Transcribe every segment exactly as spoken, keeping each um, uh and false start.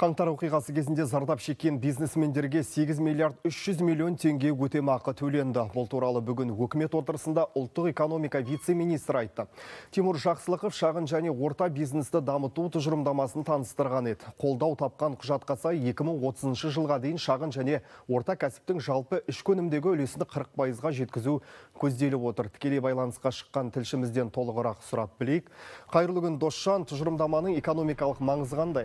Қаңтар оқиғасы кезінде зардап шеккен бизнесмендерге сегіз миллиард үш жүз миллион теңге өтемақы төленді. Бұл туралы бүгін үкімет отырысында ұлттық экономика вице-министрі айтты. Тимур Жақсылықов шағын және орта бизнесті дамыту тұжырымдамасын таныстырған еді. Қолдау тапқан құжатқа сай екі мың отызыншы жылға дейін шағын және орта кәсіптің жалпы ішкі өнімдегі үлесін қырық пайызға жеткізу көзделіп отыр. Тікелей байланысқа шыққан тілшімізден толығырақ сұрап білейік. Қайырлы күн, Досжан, тұжырымдаманың экономикалық маңызы қандай?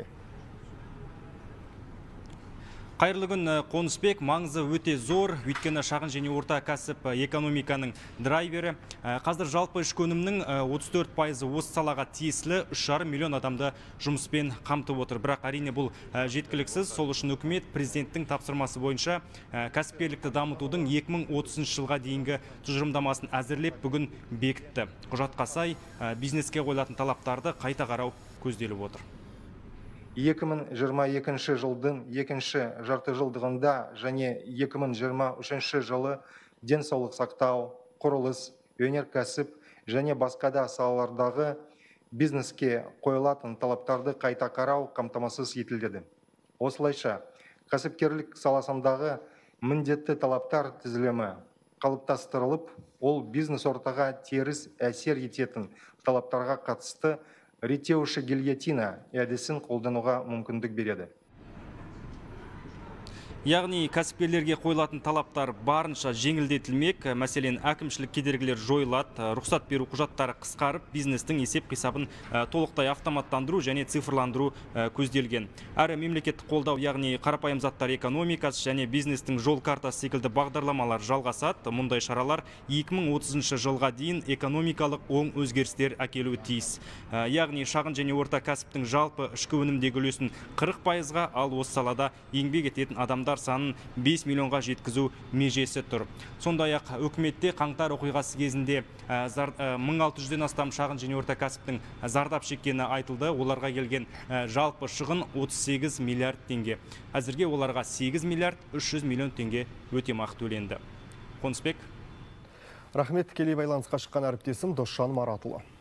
Қайырлы күн, Қонысбек, маңызы өте зор, өйткені шағын және орта кәсіп экономиканың драйвері. Қазір жалпы ішкі өнімнің отыз төрт пайызы осы салаға тиесілі үш жарым миллион адамды жұмыспен қамтып отыр. Бірақ әрине бұл жеткіліксіз. Сол үшін үкімет президенттің тапсырмасы бойынша кәсіпкерлікті дамытудың екі мың отызыншы жылға дейінгі тұжырымдамасын әзірлеп бүгін бекітті. Құжатқа сай бизнеске қойылатын талаптарды қайта қарау көзделіп отыр. екі мың жиырма екінші жылдың екінші жарты жылдығында және екі мың жиырма үшінші жылы денсаулық сақтау, құрылыс, өнеркәсіп және басқа да салалардағы бизнеске қойылатын талаптарды қайта қарау қамтамасыз етіледі. Осылайша, кәсіпкерлік саласындағы міндетті талаптар тізілімі қалыптастырылып, ол бизнес ортаға теріс әсер ететін талаптарға қатысты реттеуші гильотина әдісін қолдануға мүмкіндік береді. Яғни кәсіпкерлерге қойылатын талаптар барынша жеңілдетілмек, мәселен әкімшілік кедергілер жойылады, рұқсат беру құжаттары қысқарып, бизнестің есеп қисабын толықтай автоматтандыру және цифрландыру көзделген. Әрі мемлекеттік қолдау, яғни қарапайым заттар экономикасы және бизнестің жол картасы секілді бағдарламалар жалғасады. Мұндай шаралар екі мың отызыншы жылға дейін экономикалық оң өзгерістер әкелуі тиіс. Яғни шағын және орта кәсіптің жалпы ішкі өнімдегі үлесін қырық пайызға, ал осы салада еңбек ететін адамдар санын бес миллионға жеткізу межесі тұр. Сондай-ақ үкіметте қаңтар оқиғасы кезінде мың алты жүзден астам шағын және орта кәсіптің зардап шеккені айтылды. Оларға келген жалпы шығын отыз сегіз миллиард теңге. Әзірге оларға сегіз миллиард үш жүз миллион теңге өтемақы төленді. Қонысбек. Рахмет, тікелей байланысқа шыққан әріптесім Досжан Маратұлы.